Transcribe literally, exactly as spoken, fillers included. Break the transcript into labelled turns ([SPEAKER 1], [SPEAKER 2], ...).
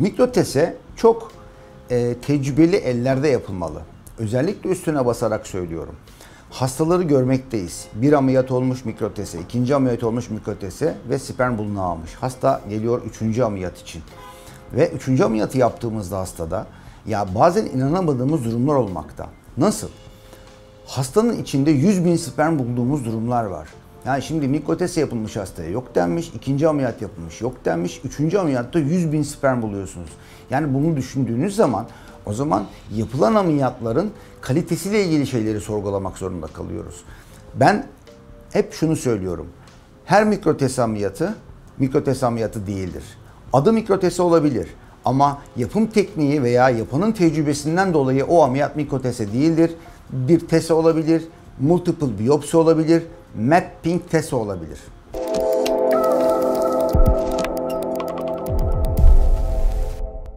[SPEAKER 1] Mikrotese çok e, tecrübeli ellerde yapılmalı. Özellikle üstüne basarak söylüyorum. Hastaları görmekteyiz. Bir ameliyat olmuş mikrotese, ikinci ameliyat olmuş mikrotese ve sperm bulunağı almış. Hasta geliyor üçüncü ameliyat için. Ve üçüncü ameliyatı yaptığımızda hastada ya bazen inanamadığımız durumlar olmakta. Nasıl? Hastanın içinde yüz bin sperm bulduğumuz durumlar var. Yani şimdi mikrotese yapılmış hastaya yok denmiş, ikinci ameliyat yapılmış yok denmiş, üçüncü ameliyatta yüz bin sperm buluyorsunuz. Yani bunu düşündüğünüz zaman o zaman yapılan ameliyatların kalitesiyle ilgili şeyleri sorgulamak zorunda kalıyoruz. Ben hep şunu söylüyorum. Her mikrotese ameliyatı mikrotese ameliyatı değildir. Adı mikrotese olabilir ama yapım tekniği veya yapanın tecrübesinden dolayı o ameliyat mikrotese değildir. Bir tese olabilir, multiple biyopsi olabilir, mapping tese olabilir.